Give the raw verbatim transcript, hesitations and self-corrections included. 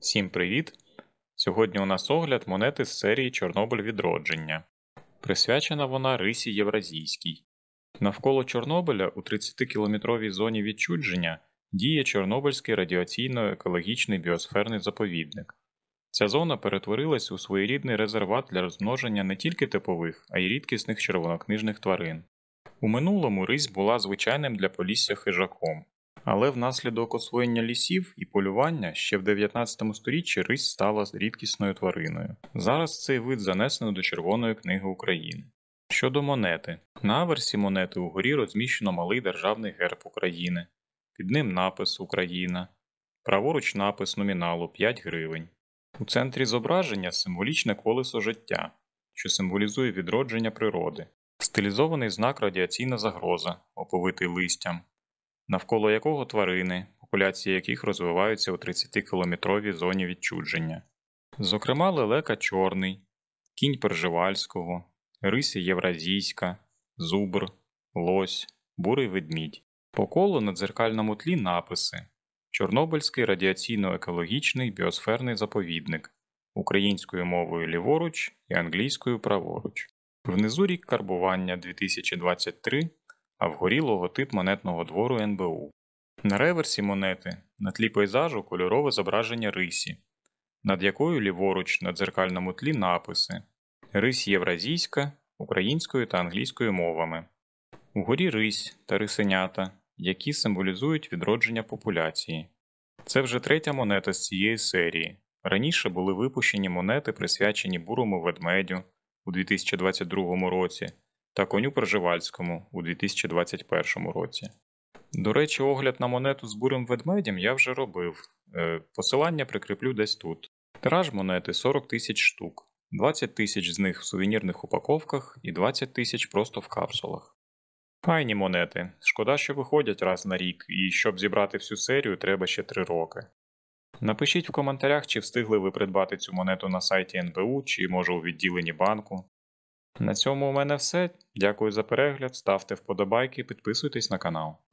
Всім привіт! Сьогодні у нас огляд монети з серії Чорнобиль відродження. Присвячена вона Рисі Євразійській. Навколо Чорнобиля у тридцятикілометровій зоні відчуження діє Чорнобильський радіаційно-екологічний біосферний заповідник. Ця зона перетворилась у своєрідний резерват для розмноження не тільки типових, а й рідкісних червонокнижних тварин. У минулому Рись була звичайним для Полісся хижаком. Але внаслідок освоєння лісів і полювання ще в дев'ятнадцятому сторіччі рись стала рідкісною твариною. Зараз цей вид занесено до Червоної книги України. Щодо монети. На аверсі монети угорі розміщено малий державний герб України. Під ним напис «Україна». Праворуч напис номіналу п'ять гривень. У центрі зображення символічне колесо життя, що символізує відродження природи. Стилізований знак «Радіаційна загроза», оповитий листям, навколо якого тварини, популяції яких розвиваються у тридцятикілометровій зоні відчуження. Зокрема, лелека чорний, кінь Пржевальського, рися євразійська, зубр, лось, бурий ведмідь. По колу на дзеркальному тлі написи: Чорнобильський радіаційно-екологічний біосферний заповідник, українською мовою ліворуч і англійською праворуч. Внизу рік карбування дві тисячі двадцять три, а вгорі логотип монетного двору ен бе у. На реверсі монети на тлі пейзажу кольорове зображення рисі, над якою ліворуч на дзеркальному тлі написи: Рись євразійська, українською та англійською мовами. Угорі рись та рисенята, які символізують відродження популяції. Це вже третя монета з цієї серії. Раніше були випущені монети, присвячені бурому ведмедю у дві тисячі двадцять другому році, та коню Пржевальському у дві тисячі двадцять першому році. До речі, огляд на монету з бурим ведмедем я вже робив. Посилання прикріплю десь тут. Тираж монети сорок тисяч штук. двадцять тисяч з них в сувенірних упаковках і двадцять тисяч просто в капсулах. Файні монети. Шкода, що виходять раз на рік, і щоб зібрати всю серію, треба ще три роки. Напишіть в коментарях, чи встигли ви придбати цю монету на сайті ен бе у, чи може у відділенні банку. На цьому у мене все. Дякую за перегляд, ставте вподобайки, підписуйтесь на канал.